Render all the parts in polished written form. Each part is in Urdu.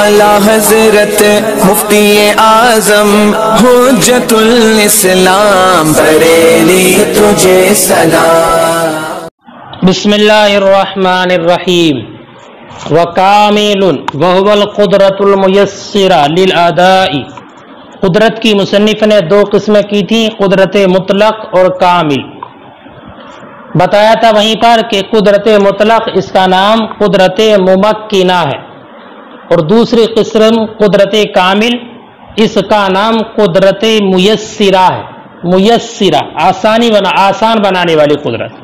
आला हजरत मुफ्ती आजम हुज्जतुल इस्लाम बरेली तुझे सलाम। बिस्मिल्लाहिर्रहमानिर्रहीम। वकामिलुन वहुवल कुदरतुल मुयस्सिरा लिल अदाई। कुदरत की मुसन्निफ ने दो किस्में की थी, कुदरत मुतलक और कामिल। बताया था वहीं पर कि कुदरत मुतलक इसका नाम कुदरत मुमक्किना है और दूसरी किस्म कुदरत कामिल इसका नाम कुदरत मुयस्सिरा है। मुयस्सिरा आसान बनाने वाली कुदरत।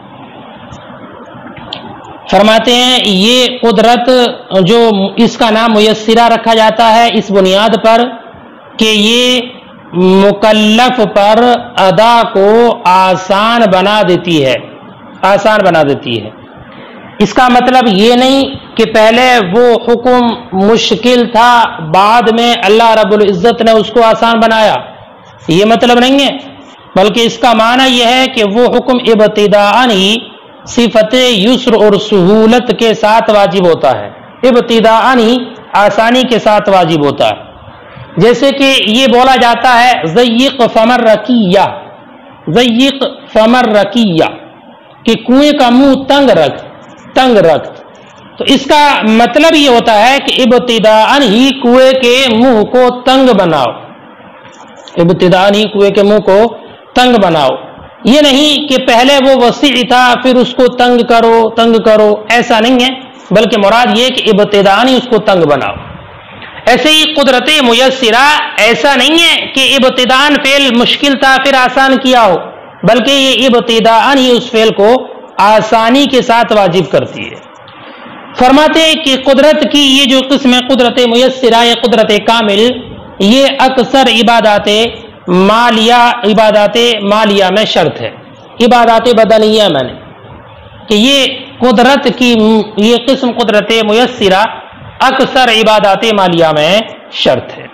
फरमाते हैं ये कुदरत जो इसका नाम मुयस्सिरा रखा जाता है इस बुनियाद पर कि ये मुकल्लफ पर अदा को आसान बना देती है, आसान बना देती है। इसका मतलब ये नहीं कि पहले वो हुक्म मुश्किल था, बाद में अल्लाह रब्बुल इज्जत ने उसको आसान बनाया, ये मतलब नहीं है। बल्कि इसका माना यह है कि वो हुक्म इब्तिदाअन ही सिफत युस्र और सहूलत के साथ वाजिब होता है, इब्तिदाअन ही आसानी के साथ वाजिब होता है। जैसे कि ये बोला जाता है ज़य्यिक़ फ़मर रकिया, ज़य्यिक़ फ़मर रकिया कि कुएं का मुंह तंग रख, तंग रख। तो इसका मतलब ये होता है कि इब्तिदाअन ही कुएं के मुंह को तंग बनाओ, इब्तिदाअन ही कुएं के मुंह को तंग बनाओ। ये नहीं कि पहले वो वसी था फिर उसको तंग करो, ऐसा नहीं है, बल्कि मुराद ये कि इब्तिदाअन ही उसको तंग बनाओ। ऐसे ही कुदरत मुयस्सिरा ऐसा नहीं है कि इब्तिदाअन फेल मुश्किल था फिर आसान किया हो, बल्कि ये इब्तिदाअन ही उस फेल को आसानी के साथ वाजिब करती है। फरमाते हैं कि कुदरत की ये जो किस्म है कुदरत मुयस्सिरा या कुदरत कामिल, ये अक्सर इबादत मालिया में शर्त है, इबादत बदनिया में कि ये कुदरत की ये किस्म कुदरत मुयस्सिरा अक्सर इबादत मालिया में शर्त है।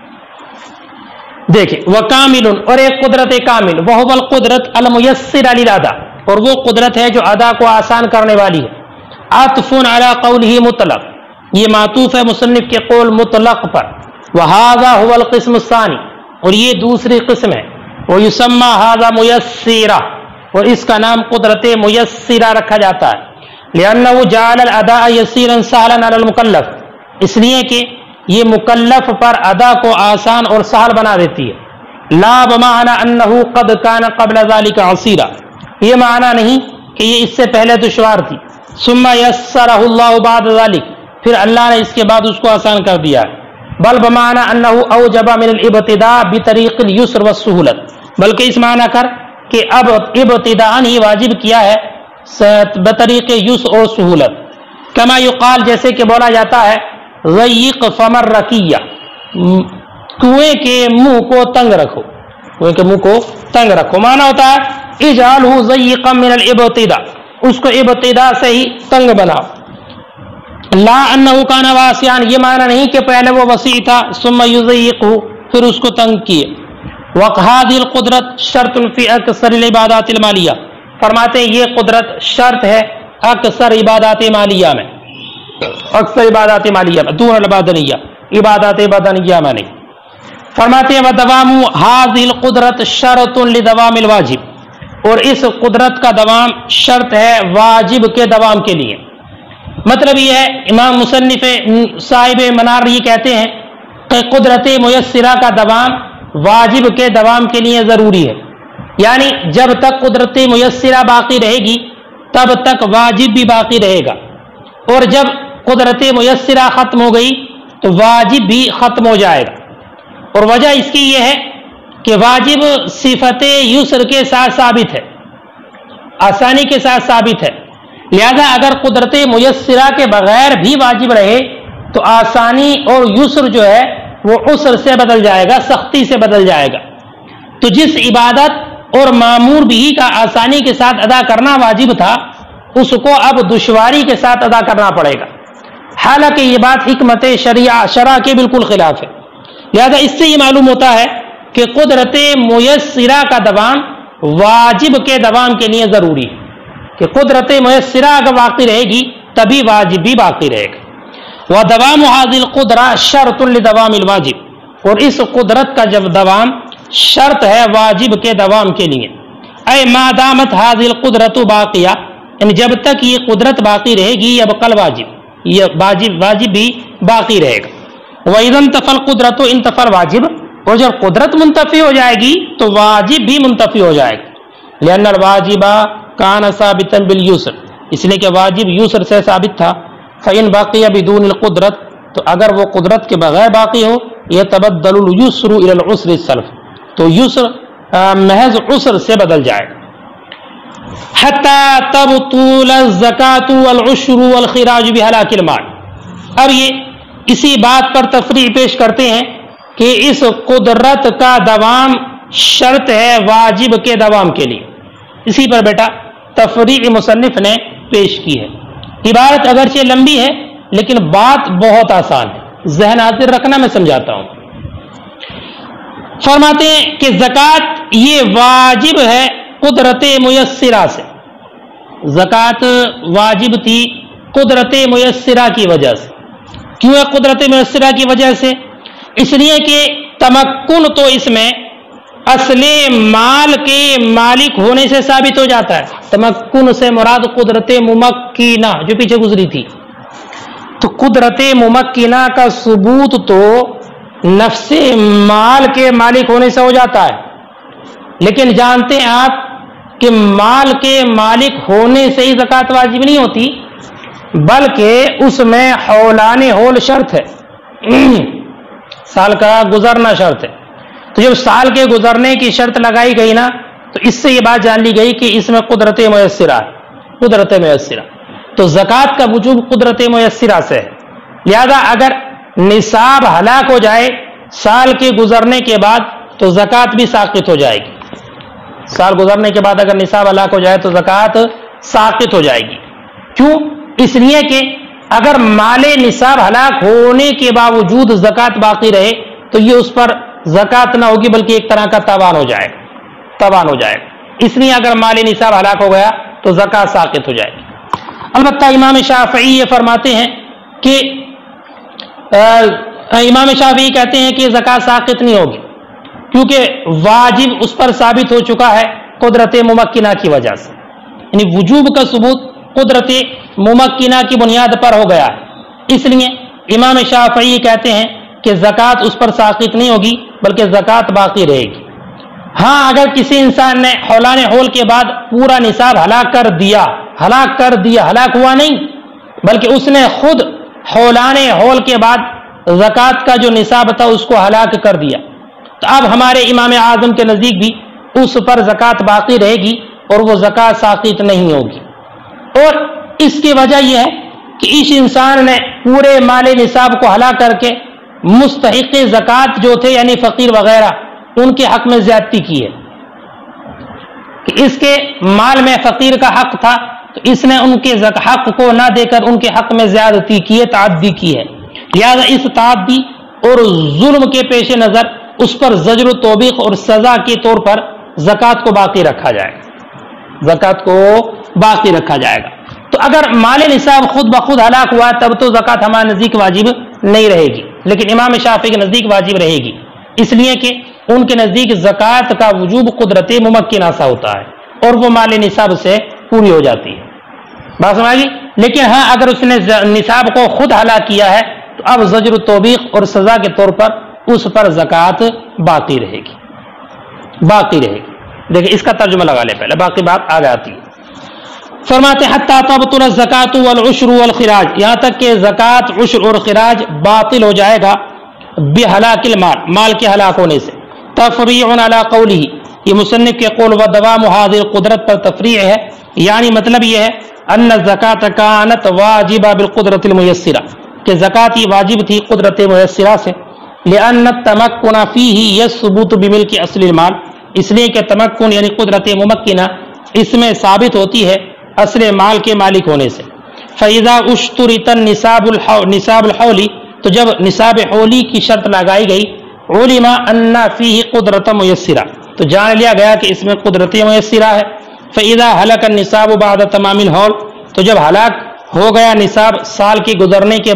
देखिए वह कामिलुन और एक कुदरत कामिल वहुवल कुदरत अल मुयस्सिरा लिल अदा, और वो कुदरत है जो अदा को आसान करने वाली है। आतफुन अला कौलिही मुतलक, ये मातूफ है मुसन्निफ के कौल मुतलक पर। वहाजा हुवल किस्म सानी, और ये दूसरी किस्म है। वो युसम्मा हाजा मुयस्सिरा, और इसका नाम कुदरत मुयस्सिरा रखा जाता है। लिअन्नहु जअल अदा यसीरन सहलन अलल मुकल्लफ, इसलिए कि ये मुकल्लफ पर अदा को आसान और सहल बना देती है। ला बमाना अन्नहु कद कान क़ब्ल ज़ालिका असीरा, ये माना नहीं कि ये इससे पहले दुश्वार थी। सुम्मा यस्सरहुल्लाहु बाद ज़ालिक, फिर अल्लाह ने इसके बाद उसको आसान कर दिया है। बल बमाना अन्नहु औजबा मिनल इब्तिदा बितरीक़िल युस्र वस्सुहूलत, बल्कि इस माना कर कि अब इब्तिदाअन ही वाजिब किया है बतरीक़े युस्र और सुहूलत। कमा युक़ाल, जैसे कि बोला जाता है ज़य्यिक़ फ़मर रकिया, कुएं के मुंह को तंग रखो, कुएं के मुंह को तंग रखो। माना होता है इजअलहु ज़य्यिक़न मिनल इब्तिदा, उसको इब्तिदा से ही तंग बनाओ। ला अन्नहु कान वासियान, ये माना नहीं कि पहले वो वसी था सुम्मा युज़य्यिक़हु, फिर उसको तंग किए। वक़हादिल कुदरत शर्तुन फ़ी अक्सरिल इबादातिल मालिया, फरमाते हैं ये कुदरत शर्त है अक्सर इबादात मालिया में, अक्सर इबादात मालिया में, दून बदनिया, इबादात बदनिया में नहीं। फरमाते हैं वदवामु हाज़िल कुदरत शर्तुन लिदवामिल वाजिब, और इस कुदरत का दवाम शर्त है वाजिब के दवाम के लिए। मतलब ये है, इमाम मुसन्निफ साहिब मनार ये कहते हैं कि कुदरत मुयस्सिरा का दवाम वाजिब के दवाम के लिए ज़रूरी है। यानी जब तक कुदरत मुयस्सिरा बाकी रहेगी तब तक वाजिब भी बाकी रहेगा, और जब कुदरत मुयस्सिरा ख़त्म हो गई तो वाजिब भी ख़त्म हो जाएगा। और वजह इसकी यह है कि वाजिब सिफत युस्र के साथ साबित है, आसानी के साथ साबित है। लिहाजा अगर कुदरत मुयस्सिरा के बगैर भी वाजिब रहे तो आसानी और युस्र जो है वो उसर से बदल जाएगा, सख्ती से बदल जाएगा। तो जिस इबादत और मामूर भी का आसानी के साथ अदा करना वाजिब था उसको अब दुश्वारी के साथ अदा करना पड़ेगा। हालांकि ये बात हिकमत शरा के बिल्कुल खिलाफ है। लिहाजा इससे ये मालूम होता है कि कुदरत मुयस्सिरा का दवाम वाजिब के दवाम के लिए जरूरी है कि कुदरत मुयस्सिरा अगर बाकी रहेगी तभी वाजिब भी बाकी रहेगा। وَدَوَامُ هَذِهِ الْقُدْرَةِ شَرْطٌ لِدَوَامِ الْوَاجِبِ، اور اس قدرت کا جب دوام شرط ہے واجب کے دوام کے لیے. اے ما دامت هذه القدرة باقیہ، یعنی جب تک یہ قدرت باقی رہے گی یبقى الواجب، یہ واجب بھی باقی رہے گا. وَإِذَا انْتَفَى الْقُدْرَةُ انْتَفَى الْوَاجِبُ، اور جب قدرت منتفی ہو جائے گی تو واجب بھی منتفی ہو جائے گا. لأن الواجب كان ثابتا باليسر، اس لیے کہ واجب یسر سے ثابت تھا. فإن بقي بدون القدرت، تو اگر وہ قدرت کے بغیر باقی ہو، يتبدل اليسر إلى العسر السلف، تو یسر محض عسر سے بدل جائے گا. حتى تبطل الزکاة والعشر والخراج بهلاك المال. اب یہ اسی بات پر تفریع پیش کرتے ہیں کہ اس قدرت کا دوام شرط ہے واجب کے دوام کے لیے. اسی پر بیٹا تفریع مصنف نے پیش کی ہے. عبارت اگرچہ لمبی ہے لیکن بات بہت آسان ہے، ذہن حاضر رکھنا، میں سمجھاتا ہوں. فرماتے ہیں کہ زکوٰۃ یہ واجب ہے قدرت میسرہ سے. زکوٰۃ واجب تھی قدرت میسرہ کی وجہ سے. کیوں ہے قدرت میسرہ کی وجہ سے؟ اس لیے کہ تمکن تو اس میں اصل مال کے مالک ہونے سے ثابت ہو جاتا ہے. تمکن سے مراد قدرت ممکنہ جو پیچھے گزری تھی. تو قدرت ممکنہ کا ثبوت تو نفس مال کے مالک ہونے سے ہو جاتا ہے. لیکن جانتے ہیں آپ کہ مال کے مالک ہونے سے ہی زکوٰۃ واجب نہیں ہوتی، بلکہ اس میں حولان حول شرط ہے، سال کا گزرنا شرط ہے. تو جب سال کے گزرنے کی شرط لگائی گئی نا، تو اس سے یہ بات جان لی گئی کہ اس میں قدرت میسرہ ہے. قدرت میسرہ تو زکوٰۃ کا وجوب قدرت میسرہ سے ہے. لہذا اگر نصاب ہلاک ہو جائے سال کے گزرنے کے بعد تو زکوٰۃ بھی ساقط ہو جائے گی. سال گزرنے کے بعد اگر نصاب ہلاک ہو جائے تو زکوٰۃ ساقط ہو جائے گی. کیوں؟ اس لیے کہ اگر مال نصاب ہلاک ہونے کے باوجود زکوٰۃ باقی رہے تو یہ اس پر زکوٰۃ نہ ہوگی بلکہ ایک طرح کا تاوان ہو جائے گا. تاوان ہو جائے گا. اس لیے اگر مال نصاب ہلاک ہو گیا تو زکوٰۃ ساقط ہو جائے گی. البتہ امام شافعی یہ فرماتے ہیں کہ امام شافعی کہتے ہیں کہ زکوٰۃ ساقط نہیں ہوگی کیونکہ واجب اس پر ثابت ہو چکا ہے قدرت ممکنہ کی وجہ سے. یعنی وجوب کا ثبوت قدرت ممکنہ کی بنیاد پر ہو گیا ہے. اس لیے امام شافعی کہتے ہیں کہ زکوٰۃ اس پر ساقط نہیں ہوگی بلکہ زکوٰۃ باقی رہے گی. ہاں اگر کسی انسان نے حولان حول کے بعد پورا نصاب ہلاک کر دیا، ہلاک ہوا نہیں بلکہ اس نے خود حولان حول کے بعد زکوٰۃ کا جو نصاب تھا اس کو ہلاک کر دیا، تو اب ہمارے امام اعظم کے نزدیک بھی اس پر زکوٰۃ باقی رہے گی اور وہ زکوٰۃ ساقط نہیں ہوگی. اور اس کی وجہ یہ ہے کہ اس انسان نے پورے مال نصاب کو ہلاک کر کے مستحق زکوٰۃ جو تھے یعنی فقیر وغیرہ ان کے حق میں زیادتی کی ہے کہ اس کے مال میں فقیر کا حق تھا تو اس نے ان کے حق کو نہ دے کر ان کے حق میں زیادتی کی ہے، تعدی کی ہے. لہذا اس تعدی اور ظلم کے پیش نظر اس پر زجر و توبیخ اور سزا کے طور پر زکوٰۃ کو باقی رکھا جائے گا. زکوٰۃ کو باقی رکھا جائے گا. تو اگر مال نصاب خود بخود ہلاک ہوا تب تو زکوٰۃ ہمارے نزدیک واجب نہیں رہے گی، لیکن امام شافعی کے نزدیک واجب رہے گی، اس لیے کہ ان کے نزدیک زکوٰۃ کا وجوب قدرت ممکنہ سا ہوتا ہے اور وہ مال نصاب سے پوری ہو جاتی ہے. بات سمجھ گئی؟ لیکن ہاں اگر اس نے نصاب کو خود ہلاک کیا ہے تو اب زجر و توبیخ اور سزا کے طور پر اس پر زکوٰۃ باقی رہے گی. دیکھیں اس کا ترجمہ لگا لے پہلے، باقی بات آگے آتی ہے. فرماتے حتی تبطل الزکاۃ والعشر والخراج، یہاں تک کہ زکوٰۃ، عشر اور خراج باطل ہو جائے گا بہلاک المال، مال کے ہلاک ہونے سے. تفریع علی قولہ، یہ مصنف کے قول و دوام هذه القدرت پر تفریع ہے، یعنی مطلب یہ ہے ان الزکاۃ کانت واجبہ بالقدرت المیسرہ، کہ زکوٰۃ یہ واجب تھی قدرت میسرہ سے. لأن التمکن فیہ یثبت بملک اصل المال، اس لیے کہ تمکن یعنی قدرت ممکنہ اس میں ثابت ہوتی ہے اصل مال کے مالک ہونے سے. فَإِذَا اُشْتُرِطَ نصاب الحولی، تو جب نصاب حولی کی شرط لگائی گئی، علم ان فیہ قدرت میسرہ، تو جان لیا گیا کہ اس میں قدرت میسرہ ہے. فَإِذَا هَلَكَ النِّصَابُ بَعْدَ تَمَامِ الْحَوْلِ، تو جب ہلاک ہو گیا نصاب سال کے گزرنے کے بعد،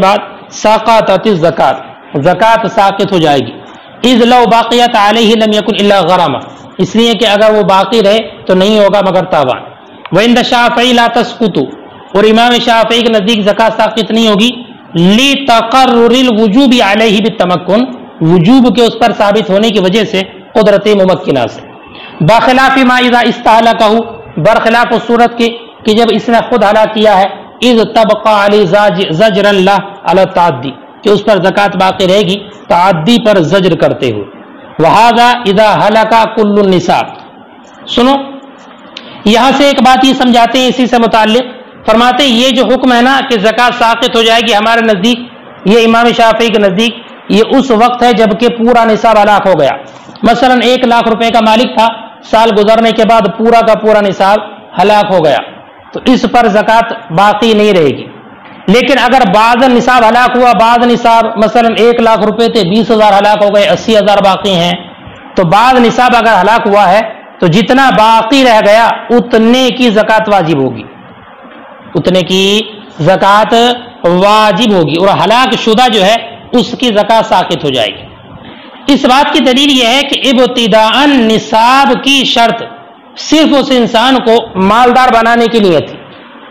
ساقطت الزکات، زکات ساقط ہو جائے گی. اذ لو باقیت علیہ لم یکن الا غرامہ، اس لیے کہ اگر وہ باقی رہے تو نہیں ہوگا مگر تاوان. وعند الشافعی لا تسقط، اور امام شافعی کے نزدیک زکات ساقط نہیں ہوگی لتقرر الوجوب علیہ بالتمکن، وجوب کے اس پر ثابت ہونے کی وجہ سے قدرت ممکنہ سے. بخلاف ما اذا استهلكه، برخلاف اس صورت کے کہ جب اس نے خود ہلاک کیا ہے، اذ تبقى علی زجر اللہ علی التعدی، کہ اس پر زکات باقی رہے گی تعدی پر زجر کرتے ہوئے. وہذا اذا ہلک کل النصاب. سنو یہاں سے ایک بات یہ سمجھاتے ہیں اسی سے متعلق، فرماتے ہیں یہ جو حکم ہے نا کہ زکات ساقط ہو جائے گی، ہمارے نزدیک، یہ امام شافعی کے نزدیک یہ اس وقت ہے جب کہ پورا نصاب ہلاک ہو گیا. مثلا 1 لاکھ روپے کا مالک تھا، سال گزرنے کے بعد پورا کا پورا نصاب ہلاک ہو گیا تو اس پر زکات باقی نہیں رہے گی. لیکن اگر بعض نصاب ہلاک ہوا، بعض نصاب مثلا 1 لاکھ روپے تھے 20,000 ہلاک ہو گئے، 80,000 باقی ہیں، تو بعض نصاب اگر ہلاک ہوا ہے تو جتنا باقی رہ گیا اتنے کی زکات واجب ہوگی، اتنے کی زکات واجب ہوگی، اور ہلاک شدہ جو ہے اس کی زکات ساقط ہو جائے گی. اس بات کی دلیل یہ ہے کہ ابتداءً نصاب کی شرط صرف اس انسان کو مالدار بنانے کے لیے تھی،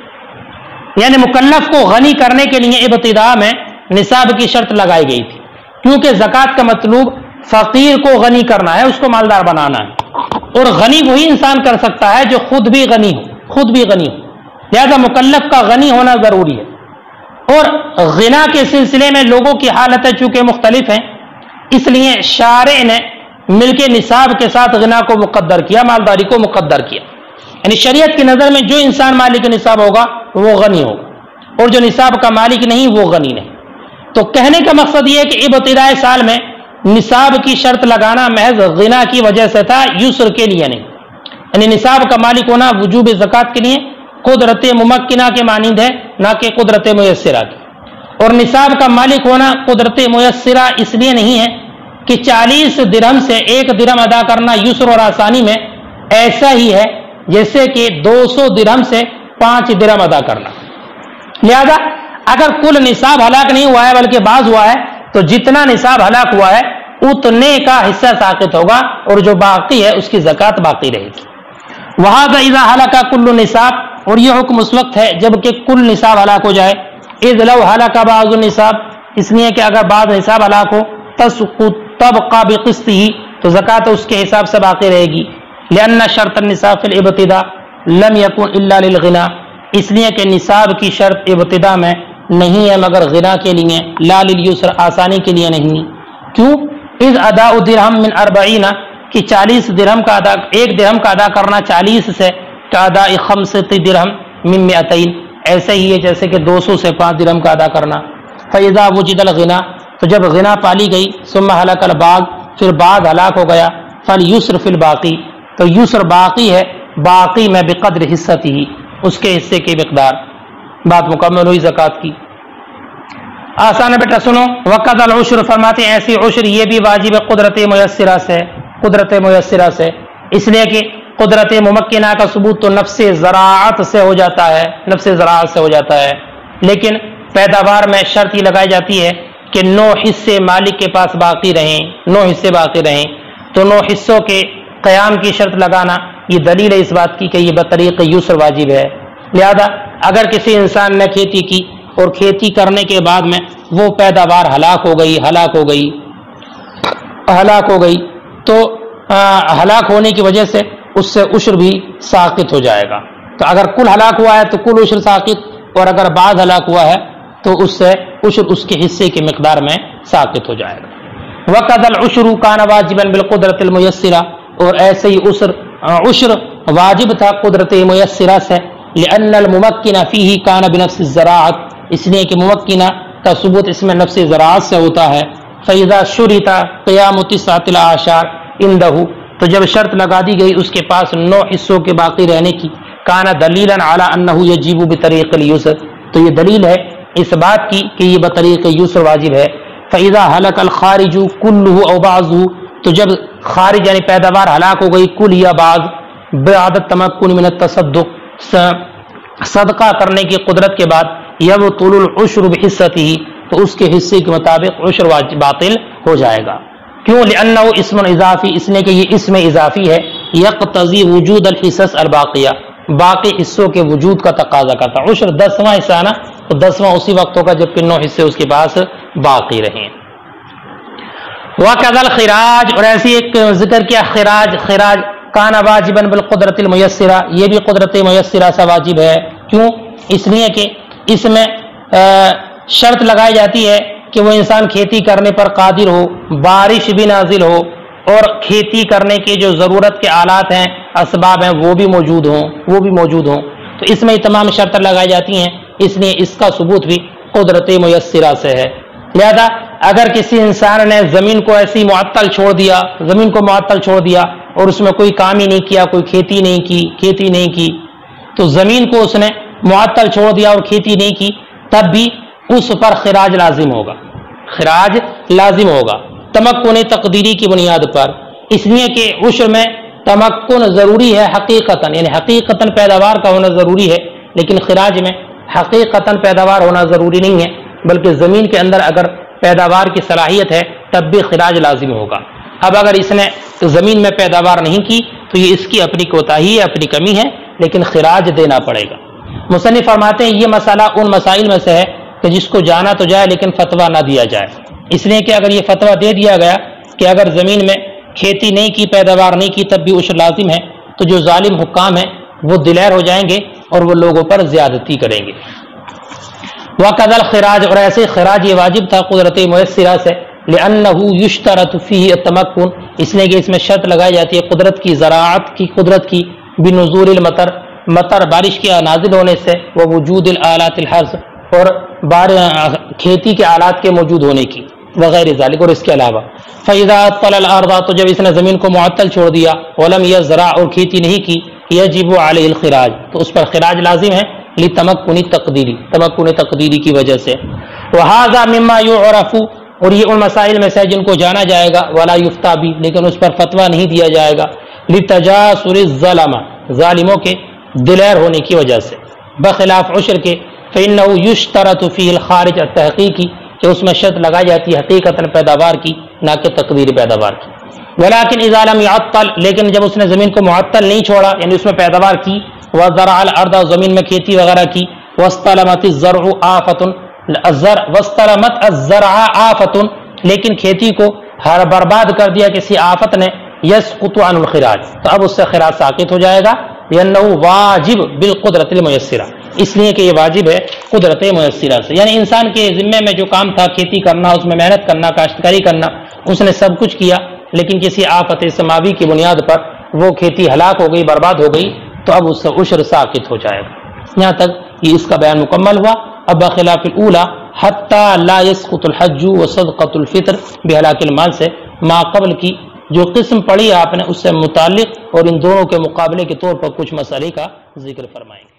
یعنی مکلف کو غنی کرنے کے لیے ابتداء میں نصاب کی شرط لگائی گئی تھی، کیونکہ زکوٰۃ کا مطلوب فقیر کو غنی کرنا ہے، اس کو مالدار بنانا ہے، اور غنی وہی انسان کر سکتا ہے جو خود بھی غنی ہو، خود بھی غنی ہو. لہذا مکلف کا غنی ہونا ضروری ہے. اور غنا کے سلسلے میں لوگوں کی حالتیں چونکہ مختلف ہیں، اس لیے شارع نے مل کے نصاب کے ساتھ غنا کو مقدر کیا، مالداری کو مقدر کیا. یعنی شریعت کی نظر میں جو انسان مالک نصاب ہوگا وہ غنی ہوگا، اور جو نصاب کا مالک نہیں وہ غنی نہیں. تو کہنے کا مقصد یہ ہے کہ ابتدائی سال میں نصاب کی شرط لگانا محض غنا کی وجہ سے تھا، یسر کے لیے نہیں. یعنی نصاب کا مالک ہونا وجوب زکوٰۃ کے لیے قدرت ممکنہ کے مانند ہے، نہ کہ قدرت میسرہ کی. اور نصاب کا مالک ہونا قدرت میسرہ اس لیے نہیں ہے کہ 40 درہم سے 1 درہم ادا کرنا یسر اور آسانی میں ایسا ہی ہے جیسے کہ 200 درہم سے 5 درہم ادا کرنا. لہذا اگر کل نصاب ہلاک نہیں ہوا ہے بلکہ بعض ہوا ہے تو جتنا نصاب ہلاک ہوا ہے اتنے کا حصہ ساقط ہوگا، اور جو باقی ہے اس کی زکات باقی رہے گی. وہذا اذا ہلاک کل نصاب، اور یہ حکم اس وقت ہے جب کہ کل نصاب ہلاک ہو جائے. اذ لو ہلاک بعض النصاب، اس لیے کہ اگر بعض نصاب ہلاک ہو تبقى بقسطه تو زکات اس کے حساب سے باقی رہے گی. لأن شرط النصاب في الابتداء لم يكن الا للغنا، اس لیے کہ نصاب کی شرط ابتداء میں نہیں ہے مگر غنا کے لیے، لا لليسر آسانی کے لیے نہیں. کیوں؟ اذ اداء درہم من 40، کہ 40 درہم کا ادا، 1 درہم کا ادا کرنا 40 سے کا ادا 5 درہم من 200، ایسے ہی ہے جیسے کہ 200 سے 5 درہم کا ادا کرنا. فاذا وجد الغنا، تو جب غنا پالی گئی، ثم ہلاک البعض، پھر بعض ہلاک ہو گیا، فالیسر فی الباقی، تو یسر باقی ہے، باقی میں بقدر حصتی ہی، اس کے حصے کی مقدار. بات مکمل ہوئی زکوٰۃ کی. آسان ہے بیٹا سنو. وقت العشر، فرماتے ہیں ایسی عشر یہ بھی واجب ہے قدرت میسرہ سے، قدرت میسرہ سے، اس لیے کہ قدرت ممکنہ کا ثبوت تو نفس زراعت سے ہو جاتا ہے، نفس زراعت سے ہو جاتا ہے. لیکن پیداوار میں شرط یہ لگائی جاتی ہے کہ 9 حصے مالک کے پاس باقی رہیں، 9 حصے باقی رہیں. تو 9 حصوں کے قیام کی شرط لگانا یہ دلیل ہے اس بات کی کہ یہ بطریق یسر واجب ہے. لہذا اگر کسی انسان نے کھیتی کی اور کھیتی کرنے کے بعد میں وہ پیداوار ہلاک ہو گئی تو ہلاک ہونے کی وجہ سے اس سے عشر بھی ساقط ہو جائے گا. تو اگر کل ہلاک ہوا ہے تو کل عشر ساقط، اور اگر بعض ہلاک ہوا ہے تو اس سے عشر اس کے حصے کی مقدار میں ساقط ہو جائے گا. وقد العشر کان واجبا بالقدرت المیسرہ، اور ایسے ہی عشر واجب تھا قدرت میسرہ سے. لأن الممکنہ فیہ کان بنفس الزراعت، اس لیے کہ ممکنہ کا ثبوت اس میں نفس زراعت سے ہوتا ہے. فإذا شرط قیام 9 الأعشار عنده، تو جب شرط لگا دی گئی اس کے پاس 9 حصوں کے باقی رہنے کی، کان دلیلا علی انہ یجب بطریق الیسر، تو یہ دلیل ہے اس بات کی کہ یہ بطریق یسر واجب ہے. فإذا هلك الخارج كله او بعضه، تو جب خارج یعنی پیداوار ہلاک ہو گئی کل یا بعض، بعد التمکن من التصدق، صدقہ کرنے کی قدرت کے بعد، یبطل العشر بحصته، تو اس کے حصے کے مطابق عشر باطل ہو جائے گا. کیوں؟ لأنہ اسم اضافی، اس لیے کہ یہ اسم اضافی ہے. یقتضی وجود الحصص الباقیہ، باقی حصوں کے وجود کا تقاضا کرتا. عشر 10واں حصہ نا، تو 10واں اسی وقت ہوگا جب کہ 9 حصے اس کے پاس باقی رہیں. وَكَذَا الْخِرَاجُ، اور ایسی ایک ذکر کیا خراج کان واجبا بالقدرت المیسرہ، یہ بھی قدرت میسرہ سے واجب ہے. کیوں؟ اس لیے کہ اس میں شرط لگائی جاتی ہے کہ وہ انسان کھیتی کرنے پر قادر ہو، بارش بھی نازل ہو، اور کھیتی کرنے کی جو ضرورت کے آلات ہیں، اسباب ہیں، وہ بھی موجود ہوں. تو اس میں تمام شرط لگائی جاتی ہیں، اس لیے اس کا ثبوت بھی قدرت میسرہ سے ہے. لہذا اگر کسی انسان نے زمین کو ایسی معطل چھوڑ دیا اور اس میں کوئی کام ہی نہیں کیا، کوئی کھیتی نہیں کی، تو زمین کو اس نے معطل چھوڑ دیا اور کھیتی نہیں کی، تب بھی اس پر خراج لازم ہوگا تمکن تقدیری کی بنیاد پر. اس لیے کہ عشر میں تمکن ضروری ہے حقیقتاً، یعنی حقیقتاً پیداوار کا ہونا ضروری ہے، لیکن خراج میں حقیقتاً پیداوار ہونا ضروری نہیں ہے، بلکہ زمین کے اندر اگر پیداوار کی صلاحیت ہے تب بھی خراج لازم ہوگا. اب اگر اس نے زمین میں پیداوار نہیں کی تو یہ اس کی اپنی کوتاہی ہے، اپنی کمی ہے، لیکن خراج دینا پڑے گا. مصنف فرماتے ہیں یہ مسئلہ ان مسائل میں سے ہے کہ جس کو جانا تو جائے لیکن فتویٰ نہ دیا جائے. اس لیے کہ اگر یہ فتویٰ دے دیا گیا کہ اگر زمین میں کھیتی نہیں کی، پیداوار نہیں کی، تب بھی عشر لازم ہے، تو جو ظالم حکام ہیں وہ دلیر ہو جائیں گے اور وہ لوگوں پر زیادتی کریں گے. وَقَذَا الْخِرَاجُ، اور ایسے خراج یہ واجب تھا قدرت میسرہ سے. لِأَنَّهُ يُشْتَرَطُ فِيهِ التَّمَكُّنُ، اس لیے کہ اس میں شرط لگائی جاتی ہے قدرت کی، زراعت کی قدرت کی، بنزول المطر، مطر بارش کے نازل ہونے سے، ووجود الآلات الحرث، اور کھیتی کے آلات کے موجود ہونے کی، وغیر ذالک، اور اس کے علاوہ. فَإِذَا طَلَ الْأَرْضَ، تو جب اس نے زمین کو معطل چھوڑ دیا، وَلَمْ يَزْرَعْ، اور کھیتی نہیں کی، يَجِبُ عَلَيْهِ الْخِرَاج، تو اس پر خراج لازم ہے، تمکن تقدیری کی وجہ سے. وَهَذَا مِمَّا يُعْرَفُ، اور یہ ان مسائل میں سے جن کو جانا جائے گا، وَلَا يُفْتَى بِهِ، لیکن اس پر فتویٰ نہیں دیا جائے گا، لِتَجَاسُرِ الظَّلَمَ، ظالموں کے دلیر ہونے کی وجہ سے، بخلاف عشر کے. فَإِنَّهُ يُشْتَرَطُ فِيهِ الْخَارِجُ التَّحْقِيقِ، کہ اس میں شرط لگائی جاتی ہے حقیقتاً پیداوار کی، نہ کہ تقدیری پیداوار کی. ولیکن اذا لم يعطل، لیکن جب اس نے زمین کو معطل نہیں چھوڑا، یعنی اس میں پیداوار کی، وزرع الارض، زمین میں کھیتی وغیرہ کی، واستلمت الزرع آفۃ، واستلمت الزرع آفۃ، لیکن کھیتی کو ہر برباد کر دیا کسی آفت نے، یسقط عن الخراج، تو اب اس سے خراج ساقط ہو جائے گا. لأنه واجب بالقدرت الميسرہ، اس لیے کہ یہ واجب ہے قدرت میسرہ سے. یعنی انسان کے ذمے میں جو کام تھا کھیتی کرنا، اس میں محنت کرنا، کاشتکاری کرنا، اس نے سب کچھ کیا، لیکن کسی آفت سماوی کی بنیاد پر وہ کھیتی ہلاک ہو گئی، برباد ہو گئی، تو اب اس سے عشر ساقط ہو جائے گا. یہاں تک یہ اس کا بیان مکمل ہوا. اب بخلاف الاولی حتی لا يسقط الحج وصدقۃ الفطر بہلاک المال سے ما قبل کی جو قسم پڑھی آپ نے اس سے متعلق اور ان دونوں کے مقابلے کے طور پر کچھ مسئلے کا ذکر فرمائیں گے.